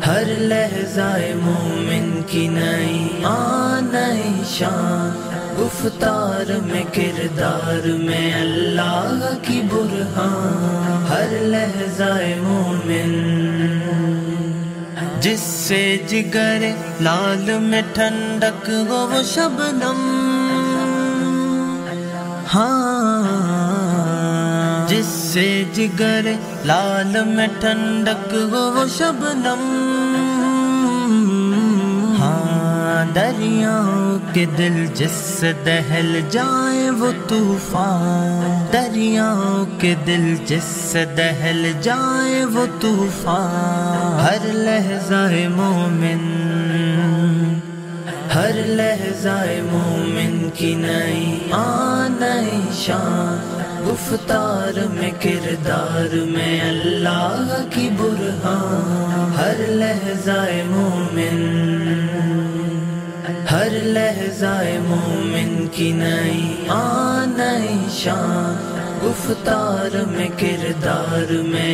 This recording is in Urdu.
ہر لحظہ مومن کی نئی نئی شان، گفتار میں کردار میں اللہ کی برہان۔ ہر لحظہ مومن جس سے جگر لال میں ٹھنڈک ہو وہ شبنم، ہاں جس سے جگر لال میں ٹھنڈک ہو وہ شبنم، ہاں دریاؤں کے دل جس سے دہل جائے وہ طوفان، دریاؤں کے دل جس سے دہل جائے وہ طوفان۔ ہر لحظہ مومن، ہر لحظہ مومن کی نئی نئی شان، گفتار میں کردار میں اللہ کی برہان۔ ہر لحظہ مومن، ہر لحظہ مومن کی نئی نئی شان، گفتار میں کردار میں